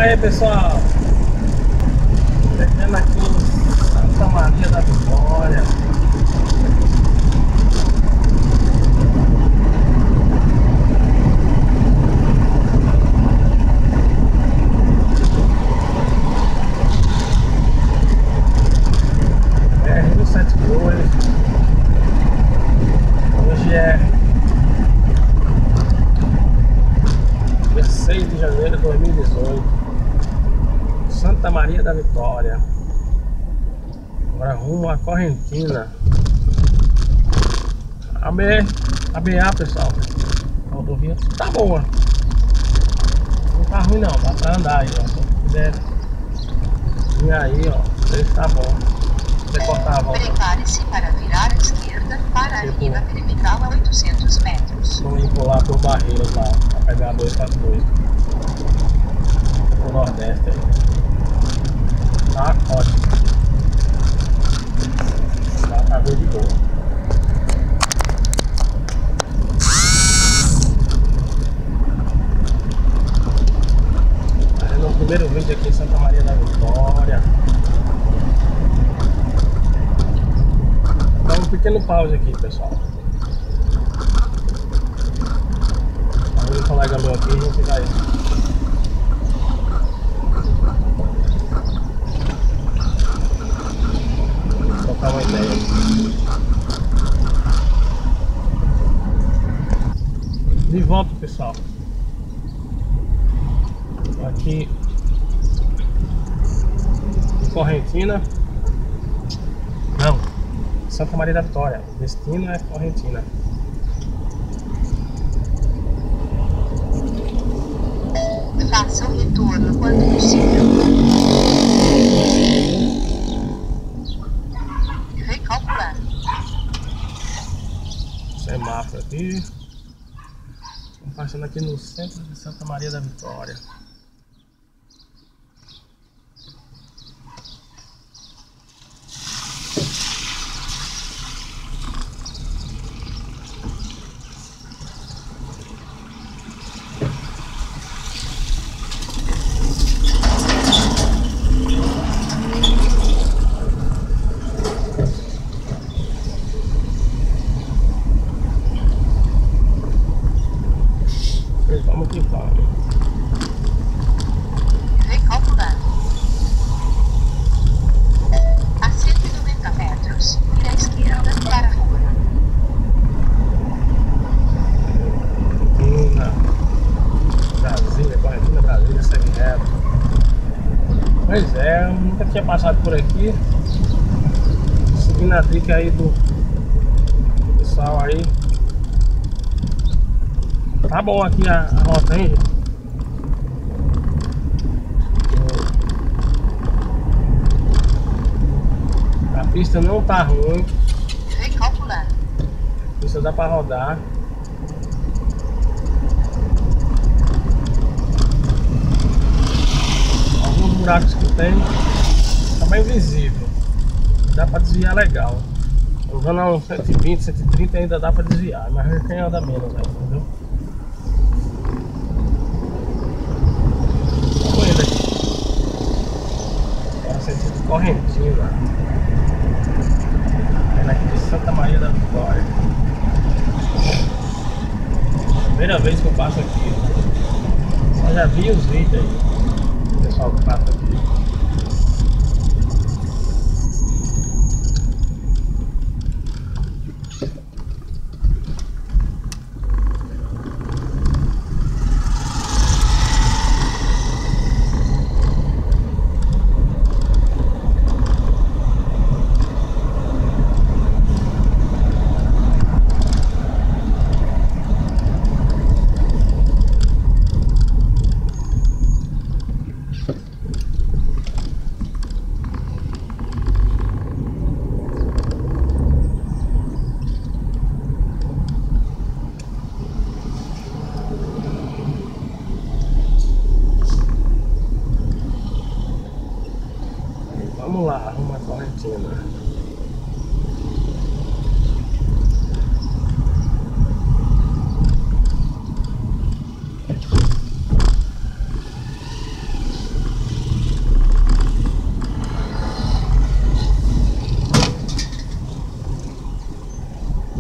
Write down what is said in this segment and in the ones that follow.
aí pessoal, chegando aqui em Santa Maria da Vitória. Rio 72. Hoje é dia 6 de janeiro de 2018. Santa Maria da Vitória. Agora rumo à Correntina. A BA, pessoal, a rodovia tá boa. Não tá ruim não, dá pra andar aí, ó. Se quiser vir aí, ó, o preço tá bom. Você cortar a volta. Prepare-se para virar à esquerda para a Avenida Perimetral a 800 metros. Vamos ir pular por Barreiras lá, pra pegar a 242. Pro Nordeste aí. Tá ótimo. Dá pra ver de boa. No primeiro vídeo aqui em Santa Maria da Vitória. Dá um pequeno pause aqui, pessoal. Um colega meu aqui, a gente vai trocar uma ideia. De volta, pessoal. Aqui em Correntina. Não, Santa Maria da Vitória. O destino é Correntina. Faça o retorno quando possível. Recalculando. Semáforo aqui. Estamos passando aqui no centro de Santa Maria da Vitória. Vamos que vamos. Recalculando. A 190 metros, vira à esquerda para a rua. Brasília, Correntina, Brasília, segue reto. Pois é, eu nunca tinha passado por aqui. Seguindo a dica aí do pessoal aí. Tá bom aqui a rota, hein, gente? A pista não tá ruim. Recalculando. A pista dá pra rodar. Alguns buracos que tem tá bem visível. Dá pra desviar legal. Andando a uns 120, 130 ainda dá pra desviar. Mas quem anda menos aí, entendeu? Sentido Correntina. É aqui de Santa Maria da Vitória. Primeira vez que eu passo aqui. Só já vi os vídeos aí do pessoal que passa aqui. Vamos lá, arruma a Correntina.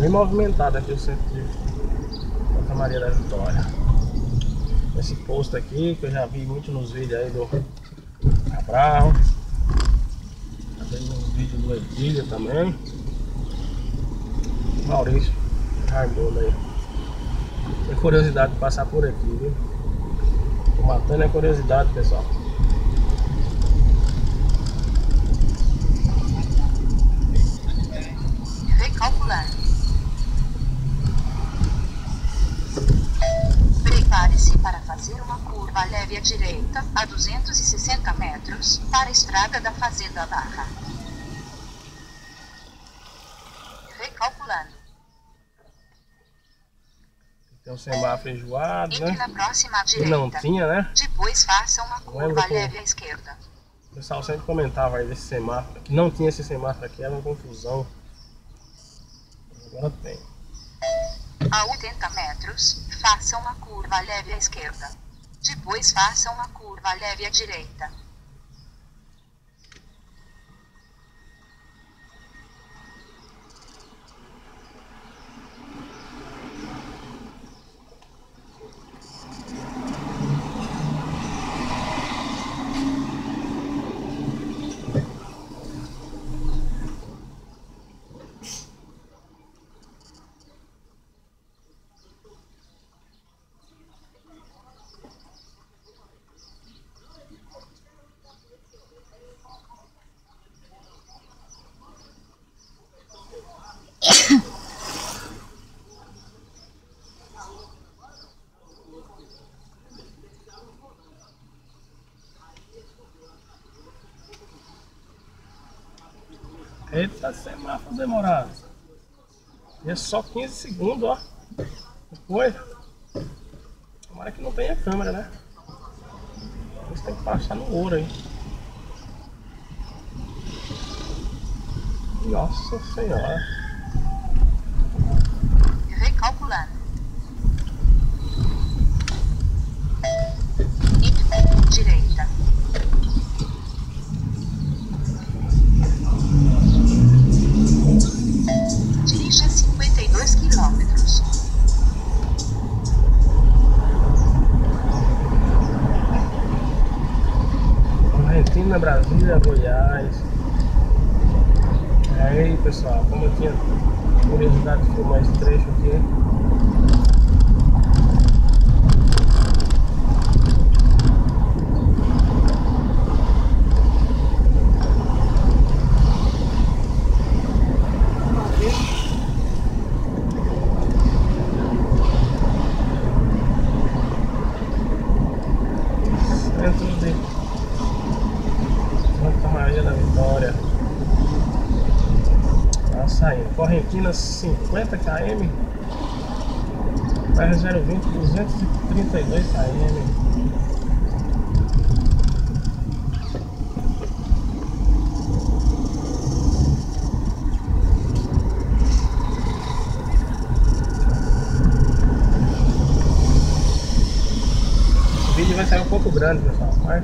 bem movimentado aqui o centro de Santa Maria da Vitória. Esse posto aqui que eu já vi muito nos vídeos aí do Cabral, também nos vídeos do Edílio também. Maurício Raimundo aí. Tem curiosidade de passar por aqui, viu? Tô matando a curiosidade, pessoal. Recalculando. Prepare-se para fazer uma curva leve à direita, a 260 metros, para a estrada da Fazenda Barra. Recalculando. Tem um semáforo enjoado, Entre né? na próxima Que direita. não tinha, né? Depois faça uma curva Lembra que- leve à esquerda. O pessoal sempre comentava aí desse semáforo, que não tinha esse semáforo aqui, era uma confusão. Agora tem. A 80 metros, faça uma curva leve à esquerda. Depois faça uma curva leve à direita. Eita, semáforo demorado. E é só 15 segundos, ó. Depois. Tomara que não tenha câmera, né? Você tem que passar no ouro aí. Nossa Senhora. Recalculando. E direita. Dirija 52 quilômetros. Argentina, Brasília, Goiás. Aí pessoal, como eu tinha curiosidade de filmar esse trecho aqui. Centro de Santa Maria da Vitória. Tá saindo. Correntina 50 km. PR020 232 km. O vídeo vai sair um pouco grande, pessoal, mas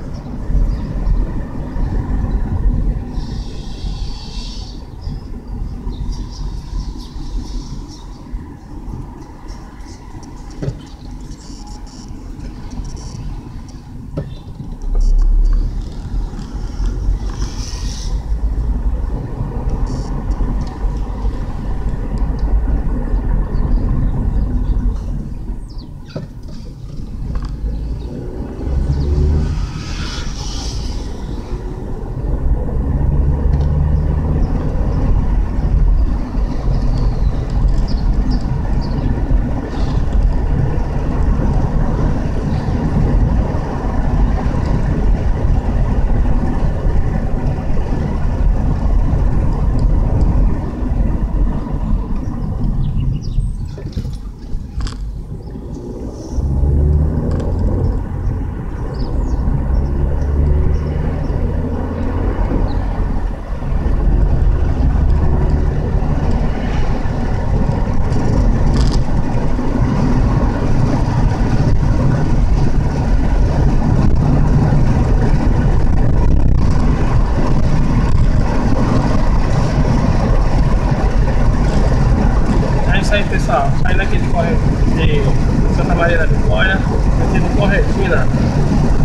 pessoal, saindo aqui de Santa Maria da Vitória, aqui no Corretina.